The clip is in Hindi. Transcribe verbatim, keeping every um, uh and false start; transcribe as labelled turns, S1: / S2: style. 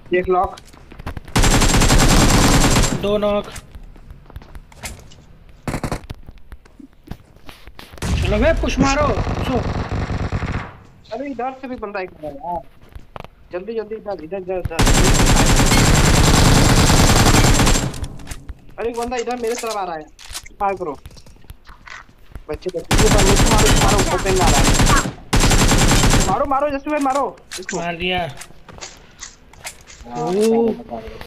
S1: एक लॉक।
S2: दो नॉक। चलो बे पुश मारो पुशो।
S1: अरे इधर से भी बंदा एक है यार। जल्दी जल्दी इधर इधर इधर इधर। अरे एक बंदा इधर मेरे तरफ आ रहा है। फायर करो बच्चे बच्चे। ये बंदा इसको मारो इसको मारो ओपन में आ रहा है। मारो मारो जैसे मारो इसको।
S2: मार दिया।
S1: हाँ बचा
S2: ओ
S1: रहे बचा रहे।